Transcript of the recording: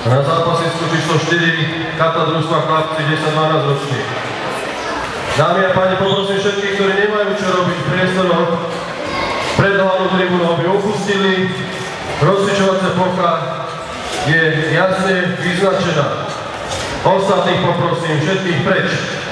Na zápasisku číslo 4 Kata družstva chlapci 10-12 roční. Dámy a páni, poprosím všetkých, ktorí nemajú čo robiť v priestoroch pred hlavnú tribúnu, aby opustili. Rozličovacia plocha je jasne vyznačená. Ostatných poprosím všetkých preč.